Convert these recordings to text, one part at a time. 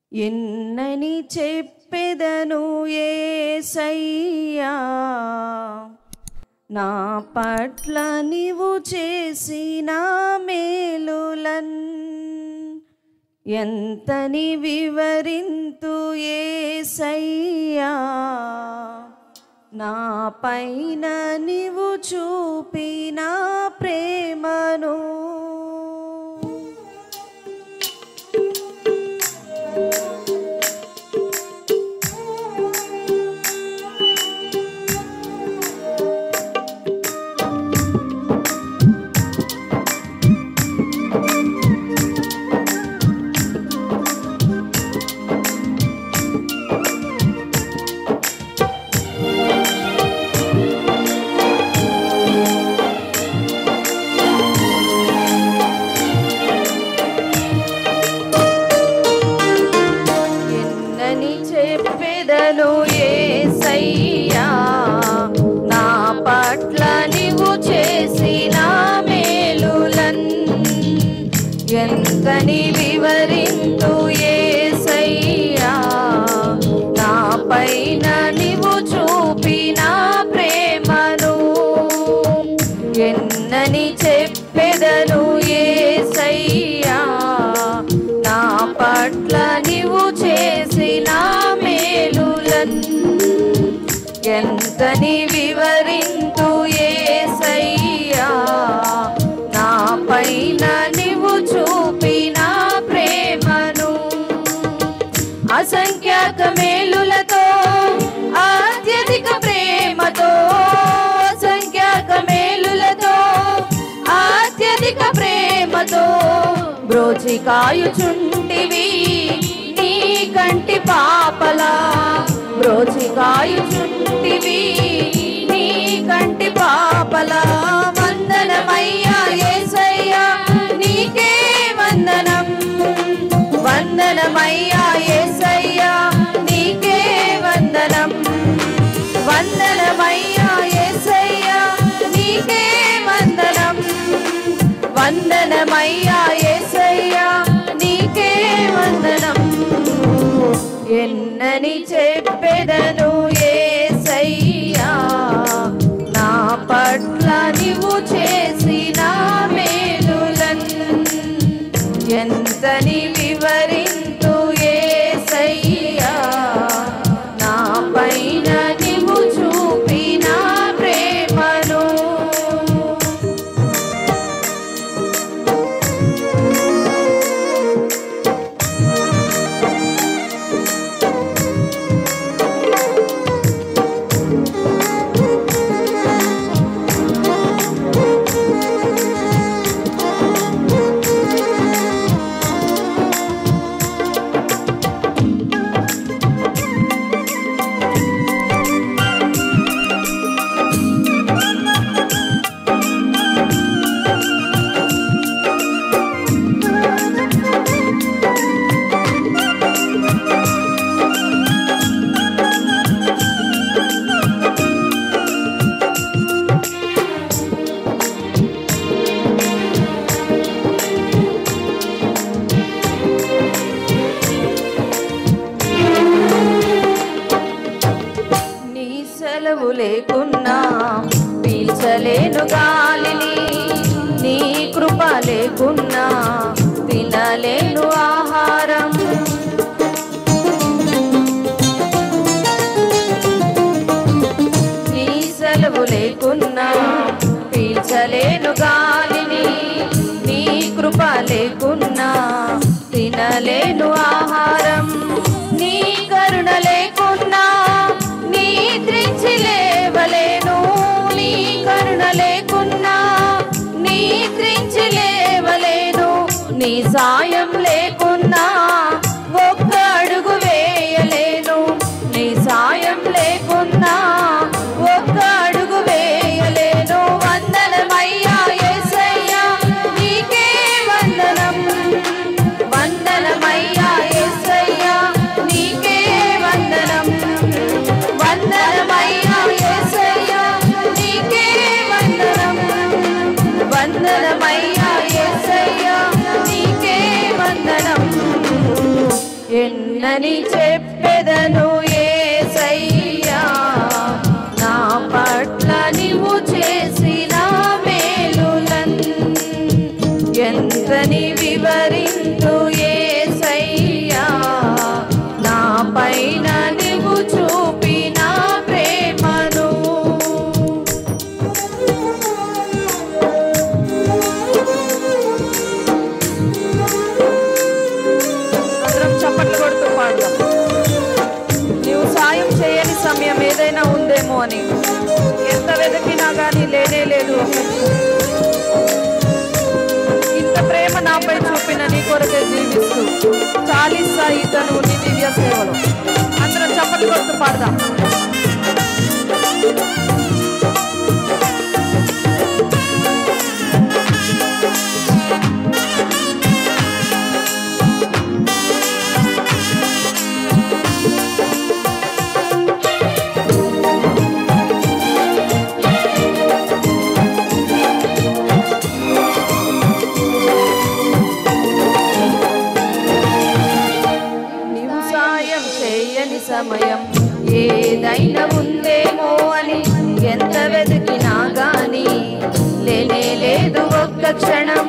ఎన్నని చెప్పెదను యేసయ్యా నా పట్ల నీవు చేసిన మేలులన్ ఎంతని వివరింతు యేసయ్యా నా పైన నీవు చూపిన ప్రేమను చెప్పెదను యేసయ్యా నా పట్ల నీవు చేసిన మేలులన్ ఎంతని వివరింతు యేసయ్యా నా పైన నీవు చూపిన ప్రేమను ఎన్నని చెప్పెదను యేసయ్యా నా పట్ల నీవు చేసిన ఎంతని వివరింతు యేసయ్యా నా పైన నీవు చూపిన ప్రేమను అసంఖ్యాక మేలులతో అత్యధిక ప్రేమతో అసంఖ్యాక మేలులతో అత్యధిక ప్రేమతో బ్రోచి కాయుచుంటివి నీ కంటి పాపలా బ్రోచి కాయుచుంటివి నీ కంటి పాపలా వందనమయ్యా యేసయ్యా నీకే వందనం వందనమయ్యా యేసయ్యా నీకే వందనం వందనమయ్యా యేసయ్యా నీకే వందనం వందనమయ్యా యేసయ్యా నీకే వందనం ఎన్నని చెప్పెదను యేసయ్యా నా పట్ల నీవు చేసిన మేలులన్ ఎంతని వివరింతు యేసయ్యా నా పైన నీవు చూపిన ప్రేమను సెలవు లేకున్నా పీల్చలేను గాలిని నీ కృప లేకున్నా తినలేను ఆహారం నీ సెలవు లేకున్నా పీల్చలేను గాలిని నీ కృప లేకున్నా తినలేను ఆహారం నీ కరుణ లేకున్నా నిద్రించి లేవలేను నీ కరుణ లేకున్నా నిద్రించి లేవలేను నీ సాయం లేకున్నా ఒక్క అడుగు వేయలేను నీ సాయం లేకున్నా ఒక్క అడుగు వేయలేను వందనమయ్యా యేసయ్యా నీకే వందనం వందనమయ్యా యేసయ్యా నీకే వందనం వందనమయ్యా యేసయ్యా నీకే వందనం వందనమయ్యా యేసయ్యా నీకే వందనం. ఎన్నని చెప్పెదను యేసయ్యా నా పట్ల నీవు చేసిన మేలులన్ ఎంతని వివరింతు యేసయ్యా నా పైన నీవు చూపిన ప్రేమను అందరం చప్పట్లు కొడుతూ పాడదాం. నీవు సాయం చేయని సమయం ఏదైనా ఉందేమో అని ఎంత వెతికినా కానీ లేనే లేదు. ఇంత ప్రేమ నాపై చూపిన నీ కొరకే జీవిస్తూ చాలిస్తా ఇతను నీ దివ్య సేవలో. అందరం చప్పట్లు కొడుతూ పాడదాం. సమయం ఏదైనా ఉందేమో అని ఎంత వెతికినా గాని లేనే లేదు ఒక్క క్షణం.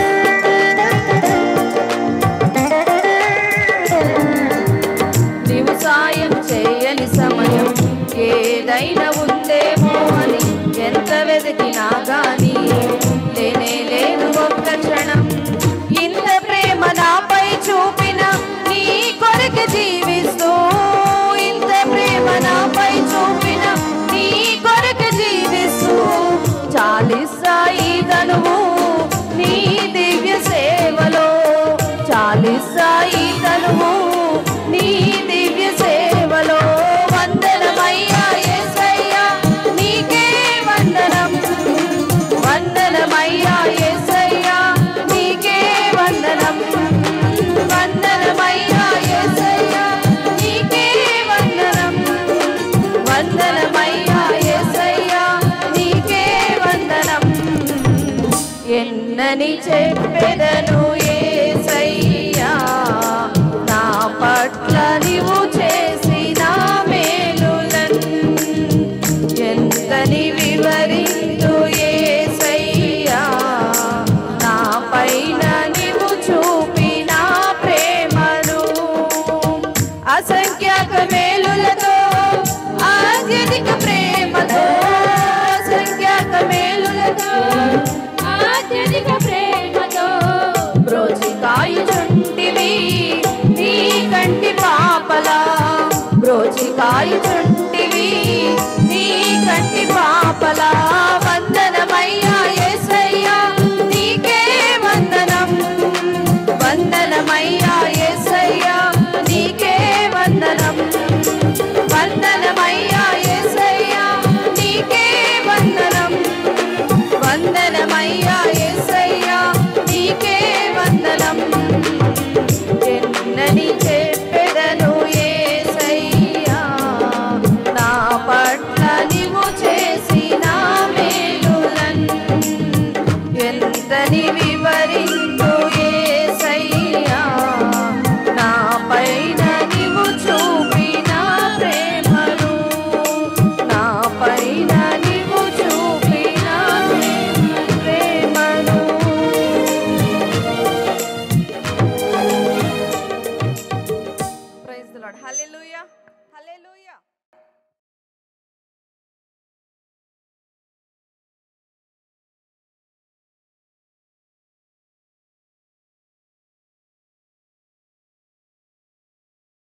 నీవు సాయం చేయని సమయం ఏదైనా ఉందేమో అని ఎంత వెతికినా గాని లేనే లేదు ఒక్క క్షణం. ఇంత ప్రేమ నాపై చూపిన నీ కొరకు జీవిస్తూ నాపై చూపిన నీ కొరకు జీవిస్తూ చాలిస్తాయి తనువు నీ దివ్య సేవలో. చాలిస్తాయి తనువు నీ దివ్య సేవలో. వందనమయ్యా యేసయ్యా నీకే వందనం. వందనమయ్యా యేసయ్యా నీకే వందనం. వందనమయ్యా యేసయ్యా నీకే వందనం. వందనమయ్యా యేసయ్యా నీకే వందనం. ఎన్నని చెప్పెదను యేసయ్యా నా పట్ల నీవు చేసిన మేలులన్ ఎంతని వివరింతు యేసయ్యా నా పైన నీవు చూపిన ప్రేమను. అసంఖ్యాక మేలులతో ఆధ్యాత్మిక ప్రేమతో అసంఖ్యాక మేలులతో ఆధ్యాత్మిక ప్రేమతో బ్రోచికాయుచుంటివి నీ కంటి పాపలా. బ్రోచికాయుచుంటివి నీ కంటి పాపలా.